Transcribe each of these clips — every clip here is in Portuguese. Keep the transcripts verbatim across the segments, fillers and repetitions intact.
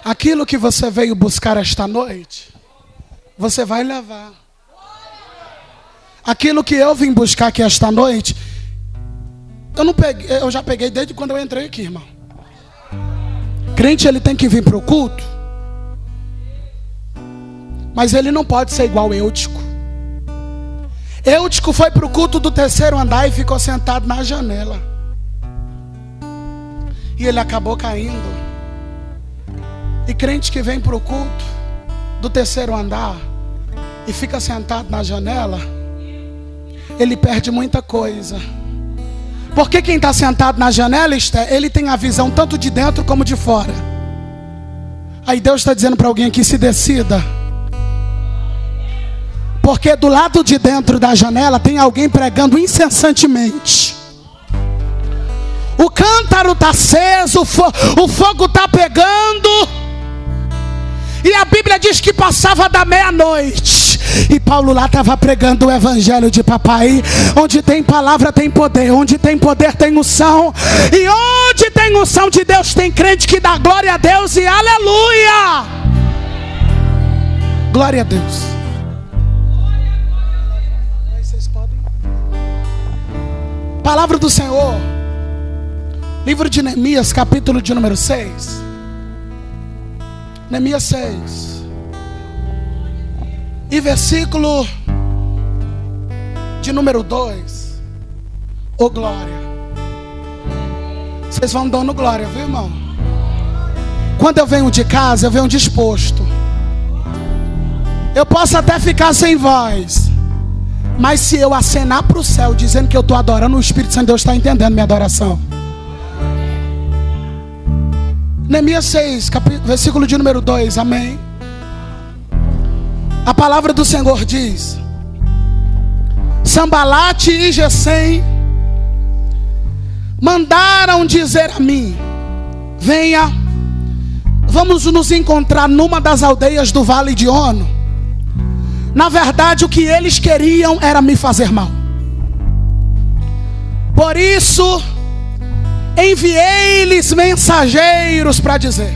Aquilo que você veio buscar esta noite, você vai levar. Aquilo que eu vim buscar aqui esta noite, eu não peguei, eu já peguei desde quando eu entrei aqui, irmão. Crente, ele tem que vir para o culto, mas ele não pode ser igual Eutico. Eutico foi para o culto do terceiro andar e ficou sentado na janela. E ele acabou caindo. E crente que vem para o culto do terceiro andar e fica sentado na janela, ele perde muita coisa. Porque quem está sentado na janela, ele tem a visão tanto de dentro como de fora. Aí Deus está dizendo para alguém aqui: se decida. Porque do lado de dentro da janela tem alguém pregando incessantemente. O cântaro está aceso, o, fo o fogo está pegando. E a Bíblia diz que passava da meia-noite e Paulo lá estava pregando o evangelho de papai. Onde tem palavra tem poder, onde tem poder tem unção. E onde tem unção de Deus tem crente que dá glória a Deus e aleluia. Glória a Deus. Vocês podem. Palavra do Senhor, livro de Neemias, capítulo de número seis. Neemias seis e versículo de número dois. Ô oh, glória. Vocês vão dando glória, viu, irmão? Quando eu venho de casa, eu venho disposto. Eu posso até ficar sem voz, mas se eu acenar para o céu dizendo que eu estou adorando, o Espírito Santo de Deus está entendendo minha adoração. Neemias seis, versículo de número dois, amém. A palavra do Senhor diz: Sambalate e Gesem mandaram dizer a mim: venha, vamos nos encontrar numa das aldeias do vale de Ono. Na verdade, o que eles queriam era me fazer mal. Por isso enviei-lhes mensageiros para dizer: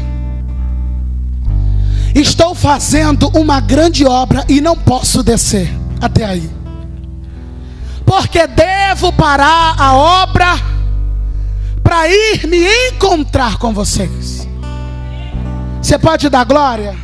estou fazendo uma grande obra e não posso descer até aí, porque devo parar a obra para ir me encontrar com vocês. Você pode dar glória?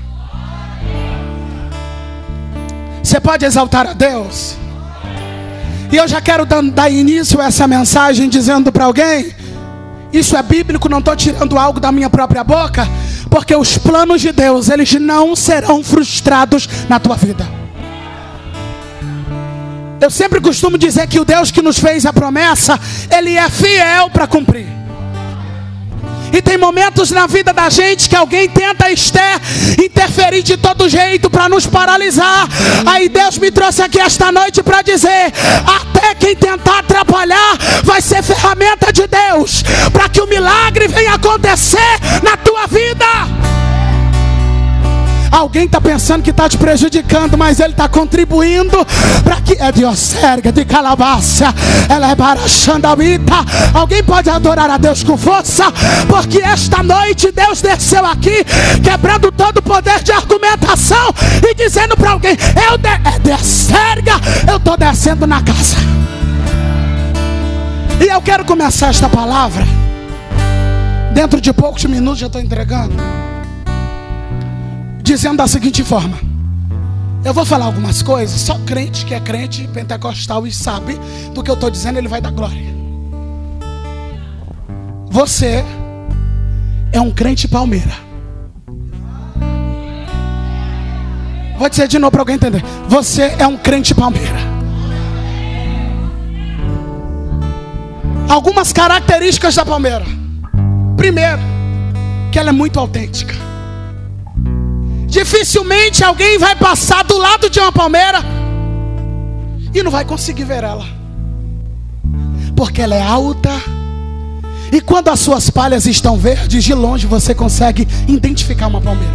Você pode exaltar a Deus? E eu já quero dar início a essa mensagem dizendo para alguém: isso é bíblico, não estou tirando algo da minha própria boca, porque os planos de Deus, eles não serão frustrados na tua vida. Eu sempre costumo dizer que o Deus que nos fez a promessa, Ele é fiel para cumprir. E tem momentos na vida da gente que alguém tenta interferir de todo jeito para nos paralisar. Aí Deus me trouxe aqui esta noite para dizer: até quem tentar atrapalhar vai ser ferramenta de Deus para que o milagre venha acontecer na tua vida. Alguém está pensando que está te prejudicando, mas ele está contribuindo para que é diocérga de calabaça, ela é barachandamita. Alguém pode adorar a Deus com força, porque esta noite Deus desceu aqui quebrando todo o poder de argumentação e dizendo para alguém: eu de, é diocérga, eu estou descendo na casa. E eu quero começar esta palavra. Dentro de poucos minutos já estou entregando, dizendo da seguinte forma: eu vou falar algumas coisas, só crente que é crente pentecostal e sabe do que eu estou dizendo, ele vai dar glória. Você é um crente palmeira. Vou dizer de novo para alguém entender: você é um crente palmeira. Algumas características da palmeira. Primeiro, que ela é muito autêntica. Dificilmente alguém vai passar do lado de uma palmeira e não vai conseguir ver ela, porque ela é alta. E quando as suas palhas estão verdes, de longe você consegue identificar uma palmeira.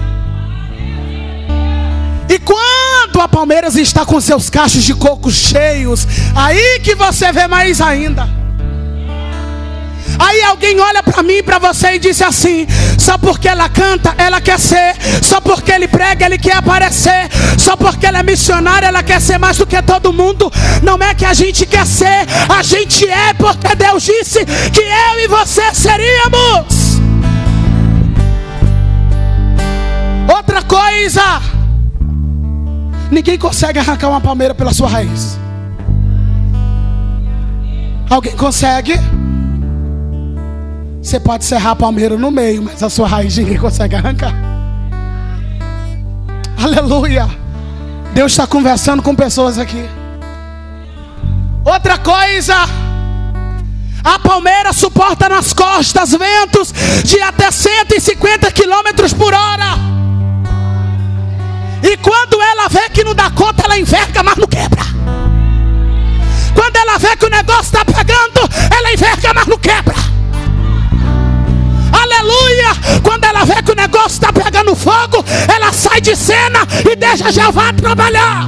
E quando a palmeira está com seus cachos de coco cheios, aí que você vê mais ainda. Aí alguém olha para mim e para você e diz assim: só porque ela canta, ela quer ser. Só porque ele prega, ele quer aparecer. Só porque ela é missionária, ela quer ser mais do que todo mundo. Não é que a gente quer ser, a gente é porque Deus disse que eu e você seríamos. Outra coisa, ninguém consegue arrancar uma palmeira pela sua raiz. Alguém consegue? Você pode serrar a palmeira no meio, mas a sua raiz ninguém consegue arrancar. Aleluia. Deus está conversando com pessoas aqui. Outra coisa, a palmeira suporta nas costas ventos de até cento e cinquenta quilômetros por hora. E quando ela vê que não dá conta, ela enverga, mas não quebra. Quando ela vê que o negócio está pegando, ela enverga, mas não quebra. Aleluia. Quando ela vê que o negócio está pegando fogo, ela sai de cena e deixa Jeová trabalhar.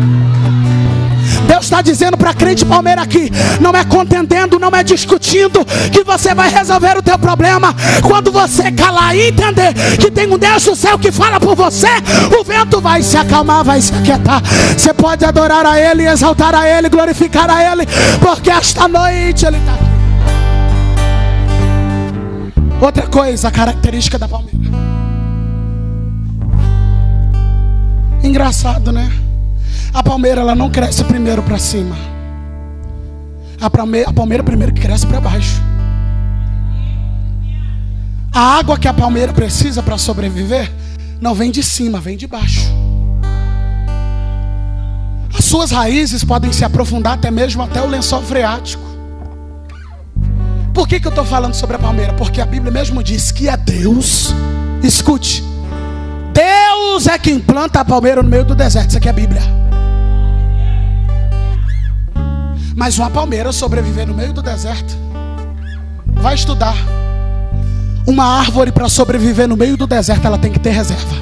Deus está dizendo para crente palmeira aqui: não é contendendo, não é discutindo que você vai resolver o teu problema. Quando você calar e entender que tem um Deus do céu que fala por você, o vento vai se acalmar, vai se aquietar. Você pode adorar a Ele, exaltar a Ele, glorificar a Ele, porque esta noite Ele está aqui. Outra coisa, a característica da palmeira. Engraçado, né? A palmeira, ela não cresce primeiro para cima. A palmeira, a palmeira primeiro que cresce para baixo. A água que a palmeira precisa para sobreviver não vem de cima, vem de baixo. As suas raízes podem se aprofundar até mesmo até o lençol freático. Por que que eu estou falando sobre a palmeira? Porque a Bíblia mesmo diz que é Deus. Escute, Deus é quem planta a palmeira no meio do deserto. Isso aqui é a Bíblia. Mas uma palmeira sobreviver no meio do deserto, vai estudar. Uma árvore para sobreviver no meio do deserto, ela tem que ter reserva.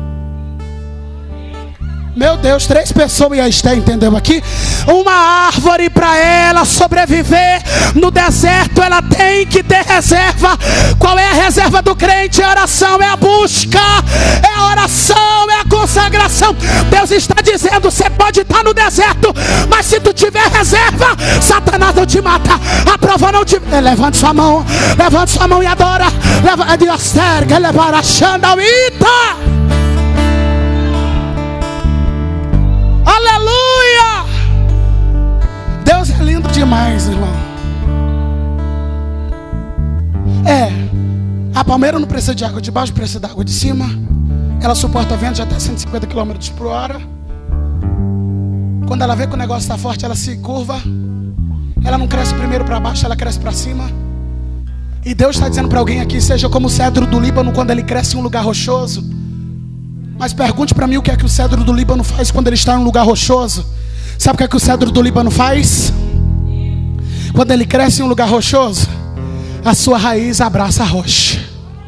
Meu Deus, três pessoas e a Esté entendeu aqui? Uma árvore para ela sobreviver no deserto, ela tem que ter reserva. Qual é a reserva do crente? É a oração, é a busca, é a oração, é a consagração. Deus está dizendo: você pode estar no deserto, mas se tu tiver reserva, Satanás não te mata, a prova não te... Levante sua mão, levante sua mão e adora. Leva... Deus quer levar a xandauita. Aleluia! Deus é lindo demais, irmão. É, a palmeira não precisa de água de baixo, precisa de água de cima. Ela suporta vento de até cento e cinquenta quilômetros por hora. Quando ela vê que o negócio está forte, ela se curva. Ela não cresce primeiro para baixo, ela cresce para cima. E Deus está dizendo para alguém aqui: seja como o cedro do Líbano quando ele cresce em um lugar rochoso. Mas pergunte para mim o que é que o cedro do Líbano faz quando ele está em um lugar rochoso. Sabe o que é que o cedro do Líbano faz? Quando ele cresce em um lugar rochoso, a sua raiz abraça a rocha.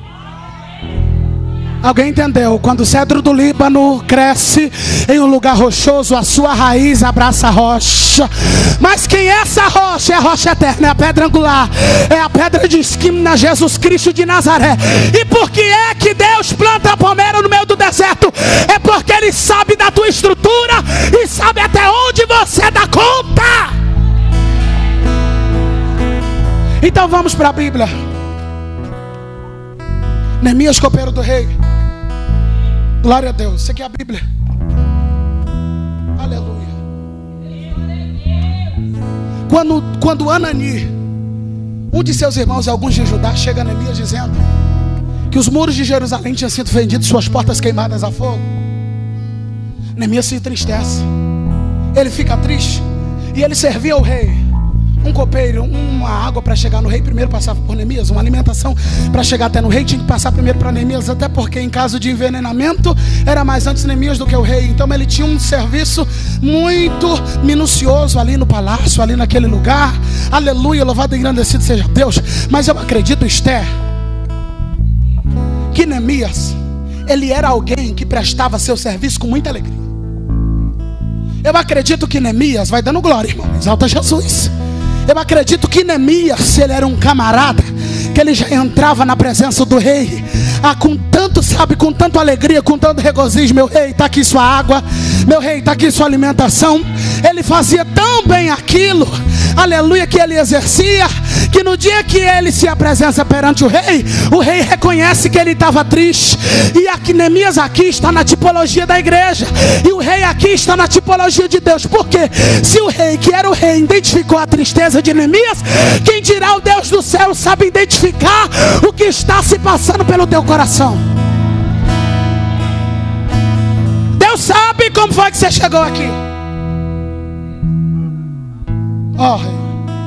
Alguém entendeu? Quando o cedro do Líbano cresce em um lugar rochoso, a sua raiz abraça a rocha. Mas quem é essa rocha? É a rocha eterna, é a pedra angular, é a pedra de esquina, Jesus Cristo de Nazaré. E por que é que Deus planta a palmeira no meio do deserto? É porque Ele sabe da tua estrutura e sabe até onde você dá conta. Então vamos para a Bíblia. Neemias, copeiro do rei. Glória a Deus. Isso aqui é a Bíblia. Aleluia. Quando, quando Anani, um de seus irmãos e alguns de Judá, chega a Neemias dizendo que os muros de Jerusalém tinham sido fendidos, suas portas queimadas a fogo, Neemias se entristece. Ele fica triste. E ele servia ao rei um copeiro, uma água para chegar no rei, primeiro passava por Neemias. Uma alimentação para chegar até no rei tinha que passar primeiro para Neemias, até porque em caso de envenenamento era mais antes Neemias do que o rei. Então ele tinha um serviço muito minucioso ali no palácio, ali naquele lugar. Aleluia, louvado e engrandecido seja Deus. Mas eu acredito, Esté, que Neemias, ele era alguém que prestava seu serviço com muita alegria. Eu acredito que Neemias, vai dando glória, irmão, exalta Jesus. Eu acredito que Neemias, ele era um camarada, que ele já entrava na presença do rei, ah, com tanto, sabe, com tanta alegria, com tanto regozijo. Meu rei, está aqui sua água, meu rei, está aqui sua alimentação. Ele fazia tão bem aquilo, aleluia, que ele exercia, que no dia que ele se apresenta perante o rei, o rei reconhece que ele estava triste. E aqui, Neemias aqui está na tipologia da igreja, e o rei aqui está na tipologia de Deus. Porque se o rei, que era o rei, identificou a tristeza de Neemias, quem dirá o Deus do céu sabe identificar o que está se passando pelo teu coração. Deus sabe como foi que você chegou aqui. Ó, oh,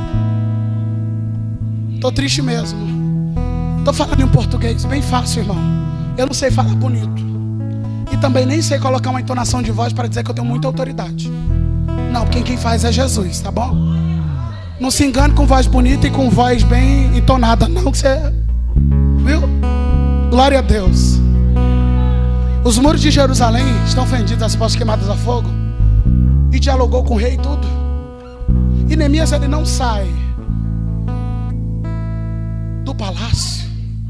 tô triste mesmo. Tô falando em um português bem fácil, irmão. Eu não sei falar bonito, e também nem sei colocar uma entonação de voz para dizer que eu tenho muita autoridade. Não, porque quem faz é Jesus, tá bom? Não se engane com voz bonita e com voz bem entonada, não, que você... Viu? Glória a Deus. Os muros de Jerusalém estão fendidos, as portas queimadas a fogo. E dialogou com o rei e tudo. E Neemias, ele não sai do palácio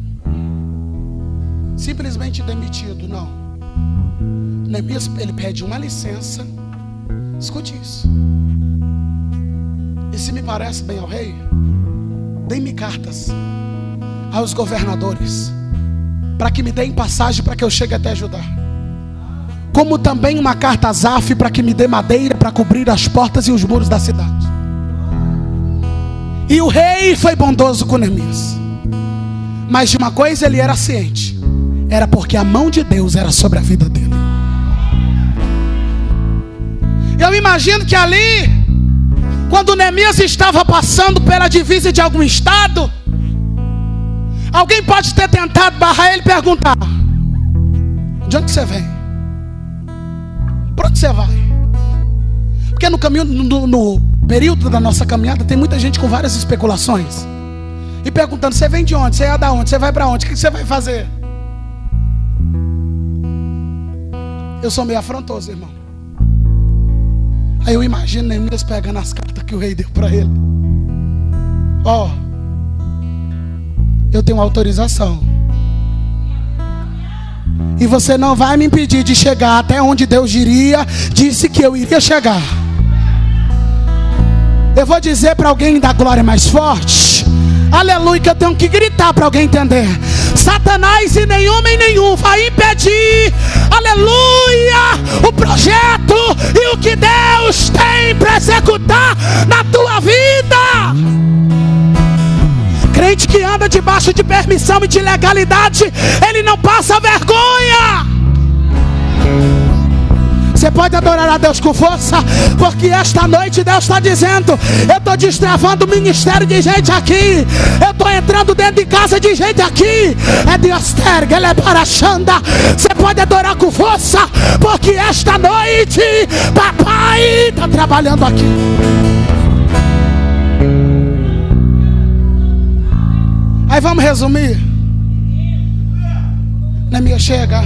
simplesmente demitido, não. Neemias, ele pede uma licença. Escute isso. E se me parece bem ao rei, dê-me cartas aos governadores, para que me deem passagem para que eu chegue até Judá. Como também uma carta a Asaf, para que me dê madeira para cobrir as portas e os muros da cidade. E o rei foi bondoso com Neemias. Mas de uma coisa ele era ciente, era porque a mão de Deus era sobre a vida dele. Eu imagino que ali, quando Neemias estava passando pela divisa de algum estado, alguém pode ter tentado barrar ele e perguntar: de onde você vem? Para onde você vai? Porque no caminho, no, no período da nossa caminhada, tem muita gente com várias especulações e perguntando: você vem de onde? Você é da onde? Você vai para onde? O que você vai fazer? Eu sou meio afrontoso, irmão. Aí eu imagino Neemias pegando as cartas que o rei deu para ele. Ó, oh, eu tenho autorização, e você não vai me impedir de chegar até onde Deus diria, disse que eu iria chegar. Eu vou dizer para alguém da glória mais forte, aleluia, que eu tenho que gritar para alguém entender: Satanás e nenhum e nenhum vai impedir, aleluia, o projeto e o que Deus tem para executar na tua vida. Crente que anda debaixo de permissão e de legalidade, ele não passa vergonha. Você pode adorar a Deus com força, porque esta noite Deus está dizendo: eu estou destravando o ministério de gente aqui, eu estou entrando dentro de casa de gente aqui. É Deus terga, ele é paraxanda. Você pode adorar com força, porque esta noite papai está trabalhando aqui. Aí vamos resumir. Neemias chega.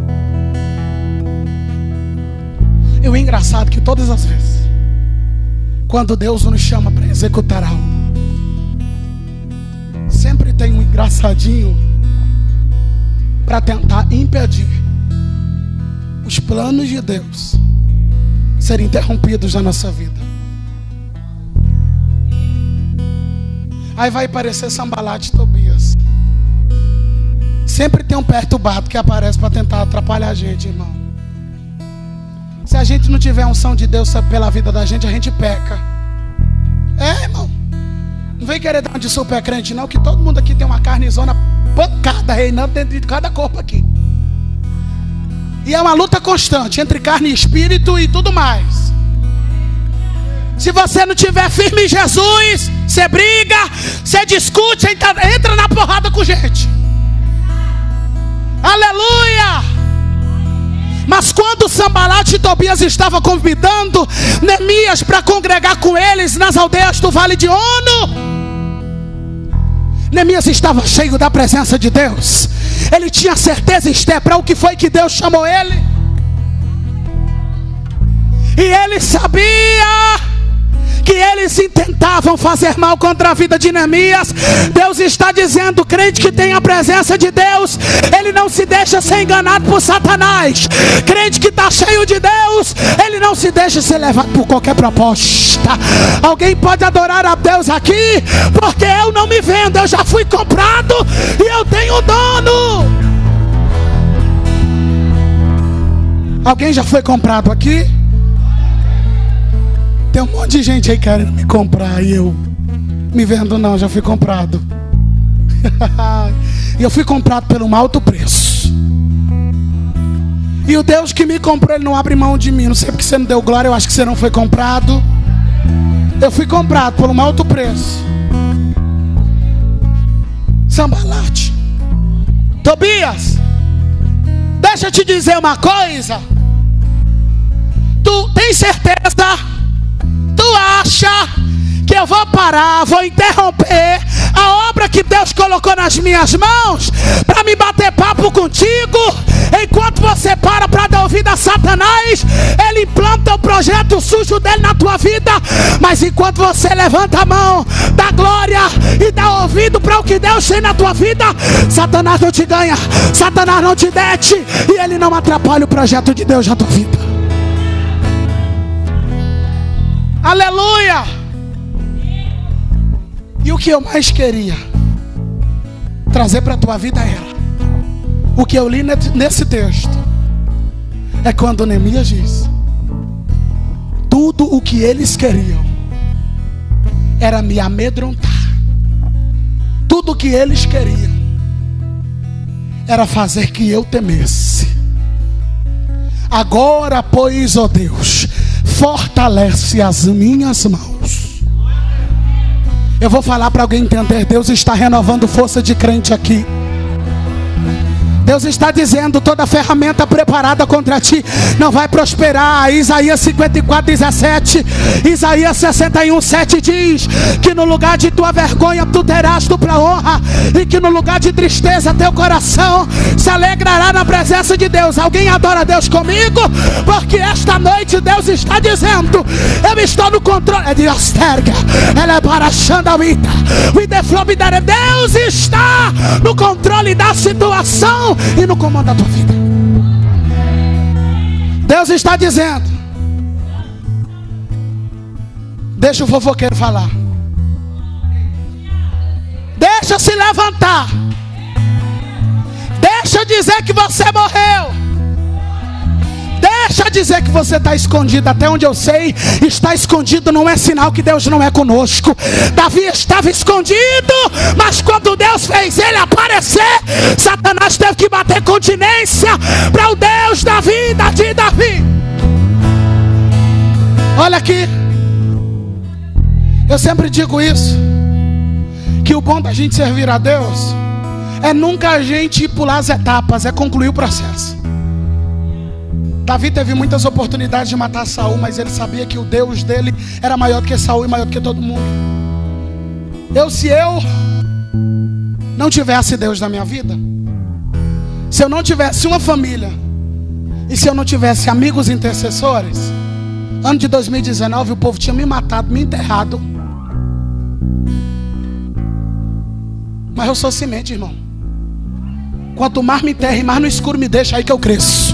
E o engraçado é que todas as vezes, quando Deus nos chama para executar algo, sempre tem um engraçadinho para tentar impedir os planos de Deus serem interrompidos na nossa vida. Aí vai aparecer Sambalat e Tobias. Sempre tem um perturbado que aparece para tentar atrapalhar a gente, irmão. Se a gente não tiver a unção de Deus pela vida da gente, a gente peca. É, irmão. Não vem querer dar uma de super crente, não, que todo mundo aqui tem uma carnezona pancada reinando dentro de cada corpo aqui. E é uma luta constante entre carne e espírito e tudo mais. Se você não tiver firme em Jesus, você briga, você discute, você entra na porrada com gente. Aleluia! Mas quando Sambalat e Tobias estavam convidando Neemias para congregar com eles nas aldeias do Vale de Ono, Neemias estava cheio da presença de Deus. Ele tinha certeza, Esté, para o que foi que Deus chamou ele. E ele sabia que eles intentavam fazer mal contra a vida de Neemias, Deus está dizendo: crente que tem a presença de Deus, ele não se deixa ser enganado por Satanás. Crente que está cheio de Deus, ele não se deixa ser levado por qualquer proposta. Alguém pode adorar a Deus aqui? Porque eu não me vendo, eu já fui comprado e eu tenho um dono. Alguém já foi comprado aqui? Tem um monte de gente aí querendo me comprar e eu me vendo não, já fui comprado. E eu fui comprado por um alto preço. E o Deus que me comprou, ele não abre mão de mim. Não sei porque você não deu glória, eu acho que você não foi comprado. Eu fui comprado por um alto preço. Sambalate, Tobias, deixa eu te dizer uma coisa. Tu tem certeza? Tu acha que eu vou parar, vou interromper a obra que Deus colocou nas minhas mãos para me bater papo contigo? Enquanto você para para dar ouvido a Satanás, ele implanta o projeto sujo dele na tua vida. Mas enquanto você levanta a mão, dá glória e dá ouvido para o que Deus tem na tua vida, Satanás não te ganha, Satanás não te dete, e ele não atrapalha o projeto de Deus na tua vida. Aleluia! E o que eu mais queria trazer para a tua vida era o que eu li nesse texto. É quando Neemias diz: tudo o que eles queriam era me amedrontar. Tudo o que eles queriam era fazer que eu temesse. Agora, pois, ó Deus, fortalece as minhas mãos. Eu vou falar para alguém entender. Deus está renovando força de crente aqui. Deus está dizendo: toda ferramenta preparada contra ti não vai prosperar. Isaías cinquenta e quatro, dezessete, Isaías sessenta e um, sete diz que no lugar de tua vergonha tu terás dupla honra, e que no lugar de tristeza teu coração se alegrará na presença de Deus. Alguém adora Deus comigo? Porque esta noite Deus está dizendo: eu estou no controle. É de Asterga, ela é para Xandawita. Deus está no controle da situação e no comando da tua vida. Deus está dizendo: deixa o fofoqueiro falar, deixa se levantar, deixa dizer que você morreu, deixa dizer que você está escondido. Até onde eu sei, estar escondido não é sinal que Deus não é conosco. Davi estava escondido, mas quando Deus fez ele aparecer, Satanás teve que bater continência para o Deus da vida de Davi. Olha aqui, eu sempre digo isso, que o bom da gente servir a Deus é nunca a gente pular as etapas, é concluir o processo. Davi teve muitas oportunidades de matar Saul, mas ele sabia que o Deus dele era maior do que Saul e maior do que todo mundo. Eu, se eu não tivesse Deus na minha vida, se eu não tivesse uma família, e se eu não tivesse amigos intercessores, ano de dois mil e dezenove o povo tinha me matado, me enterrado. Mas eu sou semente, irmão. Quanto mais me enterre, mais no escuro me deixa, aí que eu cresço.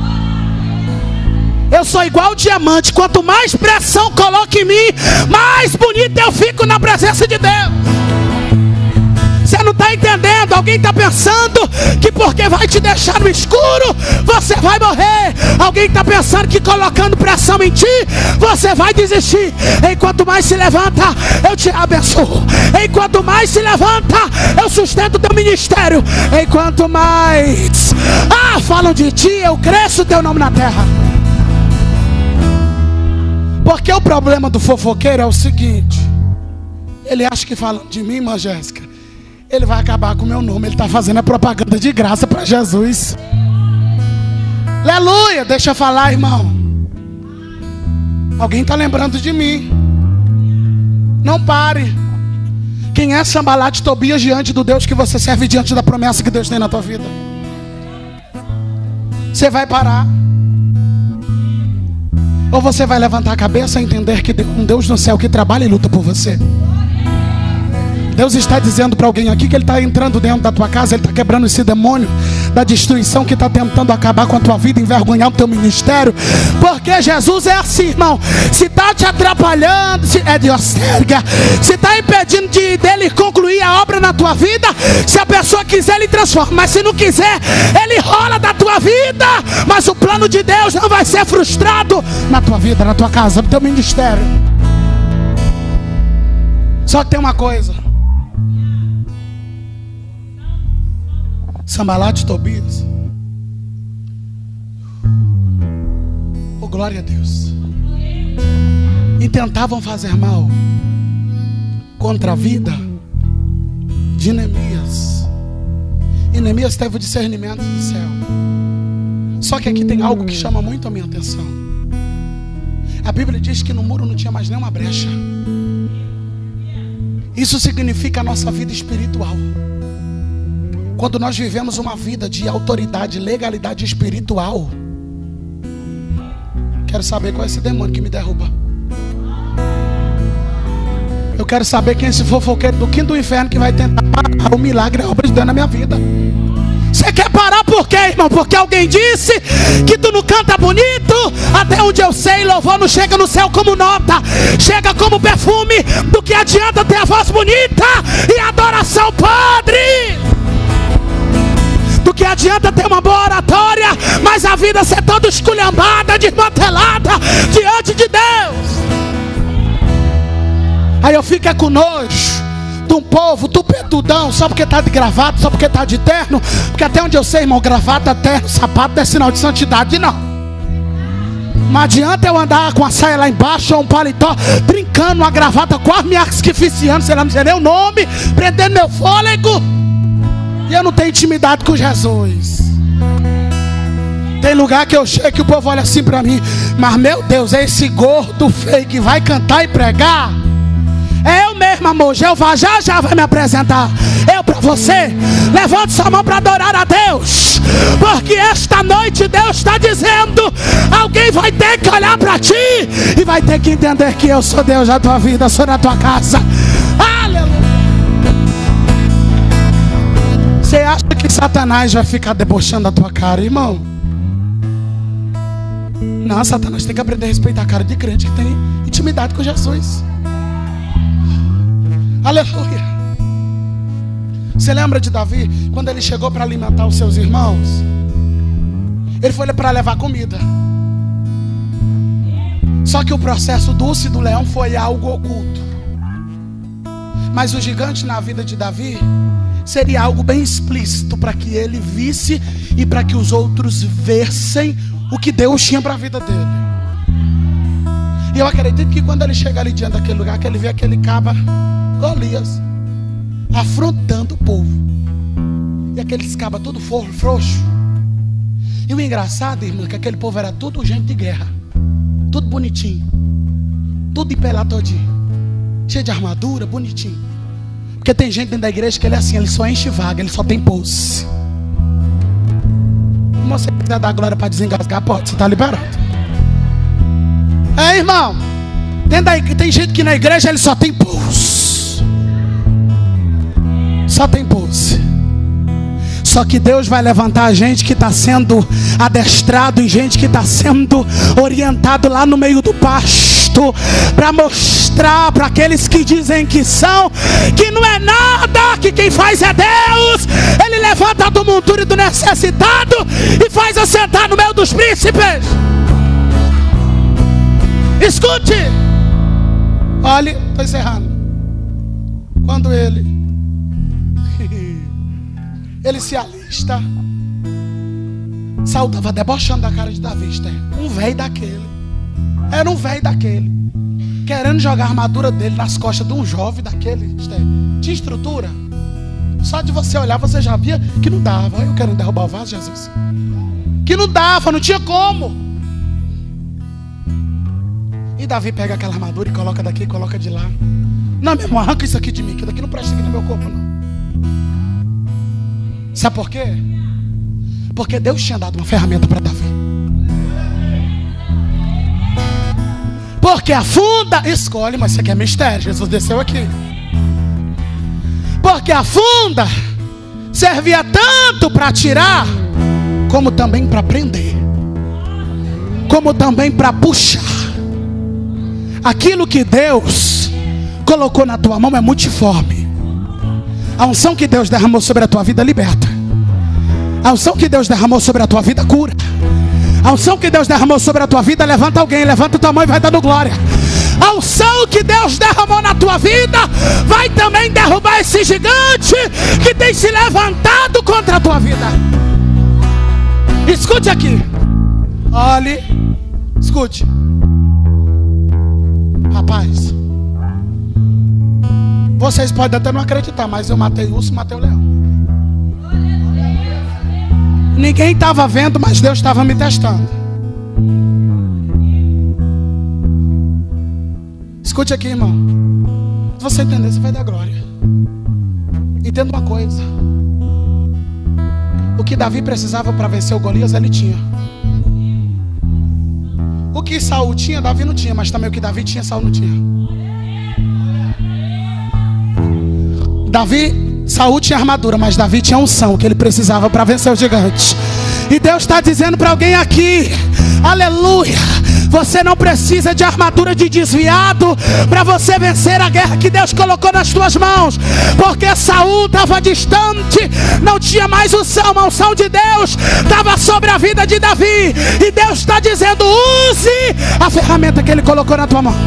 Eu sou igual diamante. Quanto mais pressão coloca em mim, mais bonito eu fico na presença de Deus. Você não está entendendo? Alguém está pensando que porque vai te deixar no escuro, você vai morrer. Alguém está pensando que colocando pressão em ti, você vai desistir. Enquanto mais se levanta, eu te abençoo. Enquanto mais se levanta, eu sustento o teu ministério. Enquanto mais ah, falam de ti, eu cresço o teu nome na terra. Porque o problema do fofoqueiro é o seguinte: ele acha que falando de mim, irmã Jéssica, ele vai acabar com o meu nome. Ele está fazendo a propaganda de graça para Jesus. Aleluia, deixa eu falar, irmão. Alguém está lembrando de mim. Não pare. Quem é Sambalate Tobias diante do Deus que você serve, diante da promessa que Deus tem na tua vida? Você vai parar. Ou você vai levantar a cabeça e entender que tem um Deus no céu que trabalha e luta por você. Deus está dizendo para alguém aqui que Ele está entrando dentro da tua casa. Ele está quebrando esse demônio da destruição que está tentando acabar com a tua vida, envergonhar o teu ministério. Porque Jesus é assim, irmão. Se está te atrapalhando, se é diocérgia, se está impedindo de, dele concluir a obra na tua vida, se a pessoa quiser, Ele transforma. Mas se não quiser, Ele rola da tua vida. Mas o plano de Deus não vai ser frustrado na tua vida, na tua casa, no teu ministério. Só que tem uma coisa: Sambalat e Tobias, oh glória a Deus, intentavam fazer mal contra a vida de Neemias. E Neemias teve o discernimento do céu. Só que aqui tem algo que chama muito a minha atenção. A Bíblia diz que no muro não tinha mais nenhuma brecha. Isso significa a nossa vida espiritual. Quando nós vivemos uma vida de autoridade, legalidade espiritual, quero saber qual é esse demônio que me derruba. Eu quero saber quem é esse fofoqueiro do quinto do inferno que vai tentar parar o milagre, a obra de Deus na minha vida. Você quer parar por quê, irmão? Porque alguém disse que tu não canta bonito? Até onde eu sei, louvor não chega no céu como nota, chega como perfume. Do que adianta ter a voz bonita e a adoração podre? Do que adianta ter uma boa oratória, mas a vida ser toda esculhambada, desmantelada diante de Deus? Aí eu fico é com nojo de um povo tupetudão, só porque está de gravata, só porque está de terno. Porque até onde eu sei, irmão, gravata, terno, sapato não é sinal de santidade, não. Não adianta eu andar com a saia lá embaixo, ou um paletó, brincando, uma gravata quase me asfixiando, sei lá, não sei nem o nome, prendendo meu fôlego. E eu não tenho intimidade com Jesus. Tem lugar que eu chego que o povo olha assim pra mim: mas meu Deus, é esse gordo feio que vai cantar e pregar? É eu mesmo, amor. Jeová já já vai me apresentar. Eu pra você. Levante sua mão para adorar a Deus, porque esta noite Deus está dizendo: alguém vai ter que olhar para ti e vai ter que entender que eu sou Deus da tua vida, sou da tua casa. Aleluia. Você acha que Satanás vai ficar debochando a tua cara, irmão? Não, Satanás tem que aprender a respeitar a cara de crente que tem intimidade com Jesus. Aleluia. Você lembra de Davi? Quando ele chegou para alimentar os seus irmãos, ele foi para levar comida. Só que o processo do urso e do leão foi algo oculto. Mas o gigante na vida de Davi seria algo bem explícito, para que ele visse e para que os outros vissem o que Deus tinha para a vida dele. E eu acredito que quando ele chega ali diante daquele lugar, que ele vê aquele caba Golias afrontando o povo, e aqueles cabas todo frouxo. E o engraçado, irmão, é que aquele povo era tudo gente de guerra, tudo bonitinho, tudo de pelado todinho, cheio de armadura, bonitinho. Porque tem gente dentro da igreja que ele é assim, ele só enche vaga, ele só tem pose. Se você quiser dar glória para desengasgar, pode, você está liberado. É, irmão, tem, da, tem gente que na igreja ele só tem pose, só tem pose. Só que Deus vai levantar gente que está sendo adestrado, e gente que está sendo orientado lá no meio do pasto, para mostrar para aqueles que dizem que são, que não é nada, que quem faz é Deus. Ele levanta do monturo e do necessitado e faz assentar no meio dos príncipes. Escute. Olhe, estou encerrando. Quando ele Ele se alista, Saul estava debochando da cara de Davi. Um velho daquele, era um velho daquele, querendo jogar a armadura dele nas costas de um jovem daquele. Tinha estrutura. Só de você olhar você já via que não dava. Eu quero derrubar o vaso, Jesus. Que não dava, não tinha como. E Davi pega aquela armadura e coloca daqui e coloca de lá. Não, meu irmão, arranca isso aqui de mim, que daqui não presta aqui no meu corpo, não. Sabe por quê? Porque Deus tinha dado uma ferramenta para Davi. Porque afunda, escolhe, mas isso aqui é mistério. Jesus desceu aqui. Porque afunda servia tanto para tirar, como também para prender, como também para puxar. Aquilo que Deus colocou na tua mão é multiforme. A unção que Deus derramou sobre a tua vida liberta. A unção que Deus derramou sobre a tua vida cura. A unção que Deus derramou sobre a tua vida levanta alguém, levanta tua mão e vai dando glória. A unção que Deus derramou na tua vida vai também derrubar esse gigante que tem se levantado contra a tua vida. Escute aqui. Olhe, escute. Rapaz, vocês podem até não acreditar, mas eu matei urso, matei o leão. Ninguém estava vendo, mas Deus estava me testando. Escute aqui, irmão. Se você entender, você vai dar glória. Entenda uma coisa. O que Davi precisava para vencer o Golias, ele tinha. O que Saul tinha, Davi não tinha. Mas também o que Davi tinha, Saul não tinha. Davi, Saul tinha armadura, mas Davi tinha unção que ele precisava para vencer o gigante. E Deus está dizendo para alguém aqui: aleluia, você não precisa de armadura de desviado para você vencer a guerra que Deus colocou nas tuas mãos. Porque Saul estava distante, não tinha mais unção. A unção de Deus estava sobre a vida de Davi. E Deus está dizendo: use a ferramenta que Ele colocou na tua mão.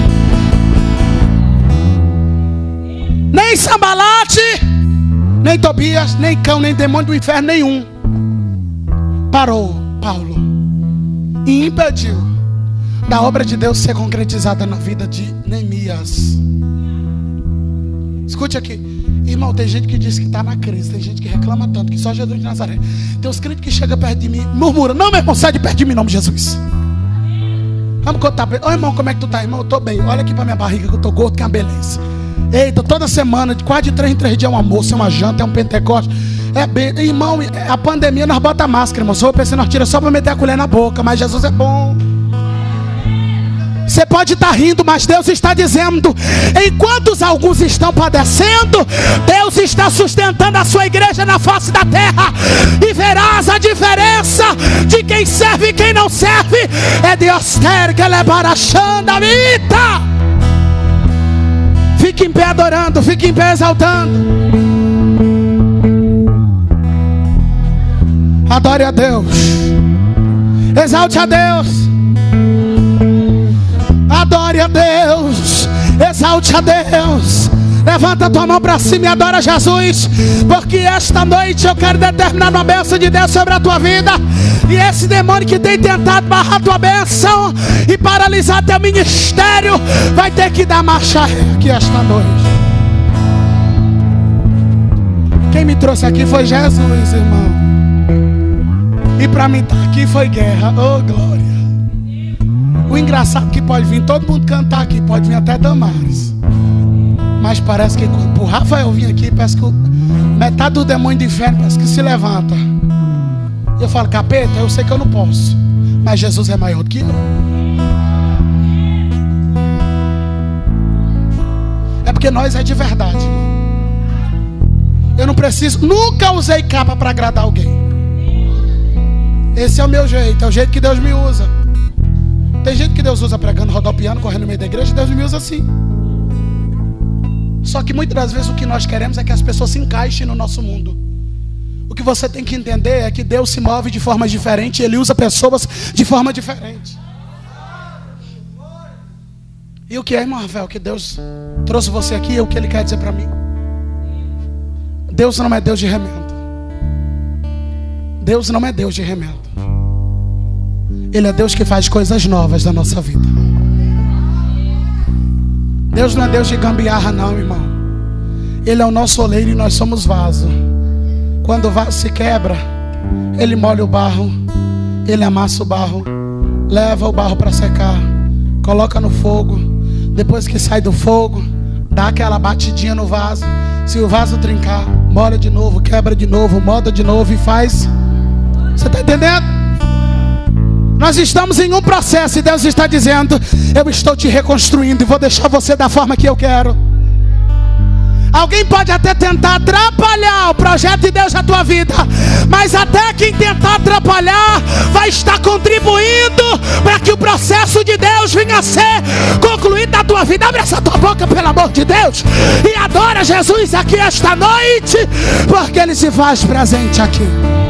Nem Sambalate, nem Tobias, nem cão, nem demônio do inferno nenhum parou Paulo e impediu da obra de Deus ser concretizada na vida de Neemias. Escute aqui, irmão, tem gente que diz que está na crise, tem gente que reclama tanto, que só Jesus de Nazaré. Tem uns crentes que chegam perto de mim, murmuram: não, meu irmão, sai de perto de mim em nome de Jesus. Vamos contar para ele: ô irmão, como é que tu tá, irmão? Eu tô bem, olha aqui para minha barriga que eu tô gordo, que é uma beleza. Eita, toda semana, de quase de três em três dias é um almoço, é uma janta, é um pentecoste. É bem, irmão, a pandemia nós bota máscara, irmão. Se eu pensei, nós tira só para meter a colher na boca. Mas Jesus é bom. Você pode estar rindo, mas Deus está dizendo: enquanto alguns estão padecendo, Deus está sustentando a sua igreja na face da terra. E verás a diferença de quem serve e quem não serve. É Deus ter que levar a xandamita. Fique em pé adorando, fique em pé exaltando. Adore a Deus. Exalte a Deus. Adore a Deus. Exalte a Deus. Levanta a tua mão para cima e adora Jesus. Porque esta noite eu quero determinar uma bênção de Deus sobre a tua vida. E esse demônio que tem tentado barrar a tua bênção e paralisar teu ministério vai ter que dar marcha aqui esta noite. Quem me trouxe aqui foi Jesus, irmão. E para mim estar aqui foi guerra. Oh, glória. O engraçado é que pode vir todo mundo cantar aqui, pode vir até Damares. Mas parece que quando o Rafael vir aqui, parece que o, metade do demônio do inferno parece que se levanta. E eu falo: capeta, eu sei que eu não posso, mas Jesus é maior do que eu. É porque nós é de verdade, irmão. Eu não preciso, nunca usei capa para agradar alguém. Esse é o meu jeito, é o jeito que Deus me usa. Tem gente que Deus usa pregando, rodopiando, correndo no meio da igreja. Deus me usa assim. Só que muitas das vezes o que nós queremos é que as pessoas se encaixem no nosso mundo. O que você tem que entender é que Deus se move de forma diferente e Ele usa pessoas de forma diferente. E o que é, irmão Rafael, que Deus trouxe você aqui, é o que Ele quer dizer para mim? Deus não é Deus de remendo. Deus não é Deus de remendo. Ele é Deus que faz coisas novas na nossa vida. Deus não é Deus de gambiarra não, irmão. Ele é o nosso oleiro e nós somos vaso. Quando o vaso se quebra, Ele molha o barro, Ele amassa o barro, leva o barro para secar, coloca no fogo. Depois que sai do fogo, dá aquela batidinha no vaso. Se o vaso trincar, molha de novo, quebra de novo, molda de novo e faz. Você está entendendo? Nós estamos em um processo e Deus está dizendo: eu estou te reconstruindo e vou deixar você da forma que eu quero. Alguém pode até tentar atrapalhar o projeto de Deus na tua vida, mas até quem tentar atrapalhar vai estar contribuindo para que o processo de Deus venha a ser concluído na tua vida. Abre essa tua boca, pelo amor de Deus, e adora Jesus aqui esta noite, porque Ele se faz presente aqui.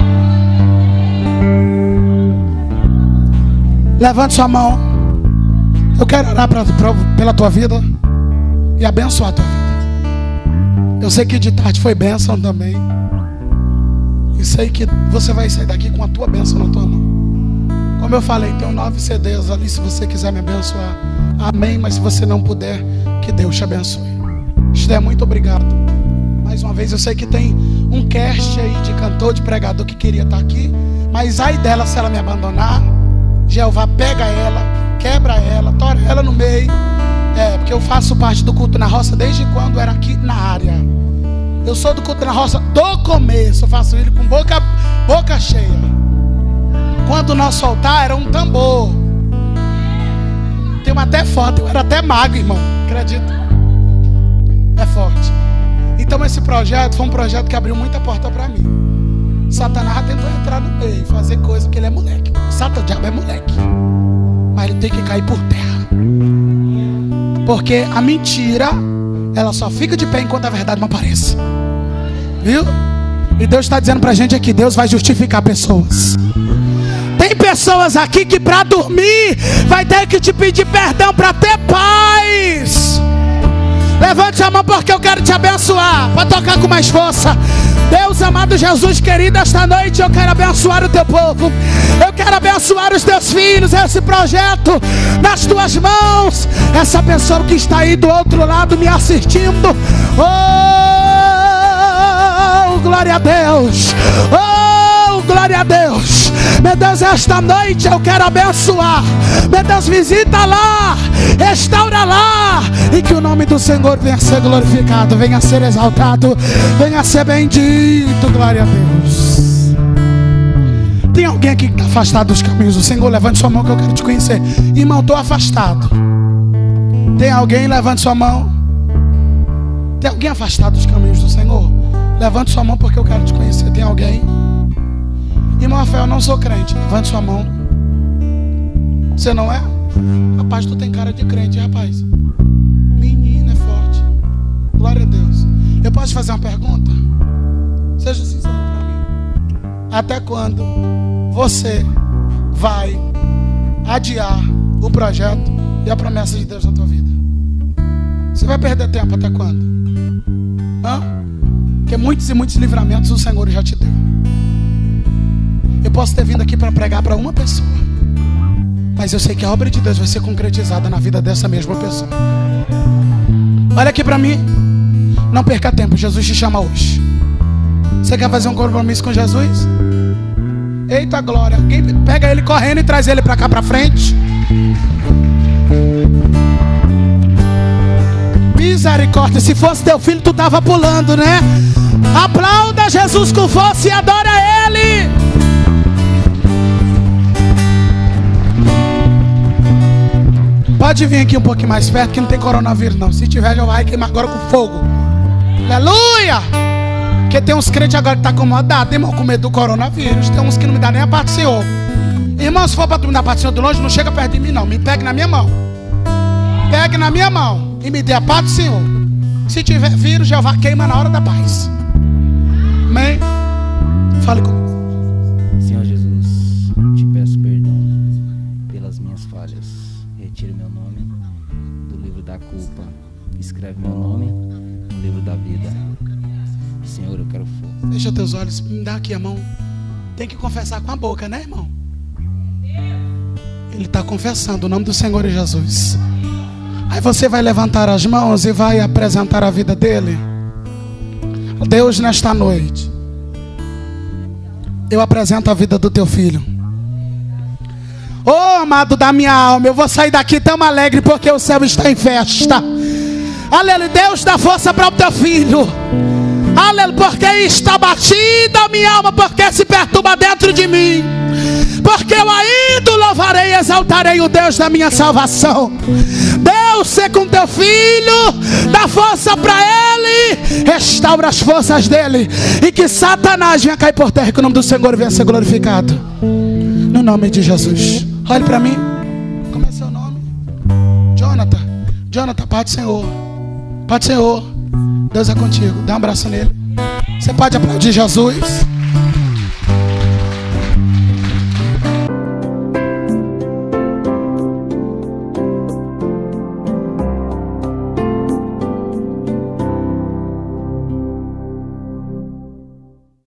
Levante sua mão. Eu quero orar pra, pra, pela tua vida e abençoar a tua vida. Eu sei que de tarde foi bênção também, e sei que você vai sair daqui com a tua bênção na tua mão. Como eu falei, tem nove C Ds ali, se você quiser me abençoar, amém. Mas se você não puder, que Deus te abençoe. Esté, muito obrigado. Mais uma vez, eu sei que tem um cast aí de cantor, de pregador que queria estar aqui, mas ai dela se ela me abandonar. Jeová pega ela, quebra ela, tora ela no meio. É, porque eu faço parte do culto na roça desde quando era aqui na área. Eu sou do culto na roça do começo. Eu faço ele com boca, boca cheia. Quando o nosso altar era um tambor. Tem uma até foto, eu era até magro, irmão. Acredito. É forte. Então esse projeto foi um projeto que abriu muita porta para mim. Satanás tentou entrar no meio, fazer coisa que ele é moleque. Satanás, o diabo é moleque, mas ele tem que cair por terra. Porque a mentira, ela só fica de pé enquanto a verdade não aparece. Viu? E Deus está dizendo pra gente aqui: Deus vai justificar pessoas. Tem pessoas aqui que para dormir vai ter que te pedir perdão para ter paz. Levante a mão, porque eu quero te abençoar. Pode tocar com mais força. Deus amado, Jesus querido, esta noite eu quero abençoar o teu povo. Eu quero abençoar os teus filhos, esse projeto nas tuas mãos. Essa pessoa que está aí do outro lado me assistindo. Oh, glória a Deus. Oh, glória a Deus. Meu Deus, esta noite eu quero abençoar. Meu Deus, visita lá, restaura lá, e que o nome do Senhor venha a ser glorificado, venha a ser exaltado, venha a ser bendito. Glória a Deus. Tem alguém aqui que está afastado dos caminhos do Senhor? Levante sua mão que eu quero te conhecer. Irmão, estou afastado. Tem alguém? Levante sua mão. Tem alguém afastado dos caminhos do Senhor? Levante sua mão porque eu quero te conhecer. Tem alguém? Irmão Rafael, eu não sou crente. Levante sua mão. Você não é? Rapaz, tu tem cara de crente, rapaz. Menina, é forte. Glória a Deus. Eu posso fazer uma pergunta? Seja sincero para mim. Até quando você vai adiar o projeto e a promessa de Deus na tua vida? Você vai perder tempo até quando? Hã? Porque muitos e muitos livramentos o Senhor já te deu. Eu posso ter vindo aqui para pregar para uma pessoa, mas eu sei que a obra de Deus vai ser concretizada na vida dessa mesma pessoa. Olha aqui para mim. Não perca tempo, Jesus te chama hoje. Você quer fazer um compromisso com Jesus? Eita glória. Alguém pega ele correndo e traz ele para cá para frente. Misericórdia. Se fosse teu filho, tu tava pulando, né? Aplauda Jesus com força e adora Ele. Pode vir aqui um pouquinho mais perto, que não tem coronavírus não. Se tiver, já vai queimar agora com fogo. Aleluia! Porque tem uns crentes agora que estão acomodados, irmão, com medo do coronavírus. Tem uns que não me dão nem a parte do Senhor. Irmão, se for para tu me dar a parte do Senhor de longe, não chega perto de mim não. Me pegue na minha mão. Pegue na minha mão e me dê a parte do Senhor. Se tiver vírus, já vai queimar na hora da paz. Amém? Fale comigo. Senhor Jesus, te peço perdão pelas minhas falhas. Retire meu nome do livro da culpa. Escreve meu nome no livro da vida. Senhor, eu quero fogo. Fecha teus olhos, me dá aqui a mão. Tem que confessar com a boca, né, irmão? Ele está confessando o nome do Senhor Jesus. Aí você vai levantar as mãos e vai apresentar a vida dele. Deus, nesta noite, eu apresento a vida do teu filho. Oh, amado da minha alma, eu vou sair daqui tão alegre porque o céu está em festa. Aleluia, Deus dá força para o teu filho. Aleluia, porque está batida a minha alma, porque se perturba dentro de mim. Porque eu ainda louvarei louvarei e exaltarei o Deus da minha salvação. Deus, ser com teu filho, dá força para ele, restaura as forças dele, e que Satanás venha cair por terra, e que o nome do Senhor venha ser glorificado. No nome de Jesus. Olhe para mim. Como é seu nome? Jonathan. Jonathan, Pai do Senhor. Pai do Senhor. Deus é contigo. Dá um abraço nele. Você pode aplaudir Jesus.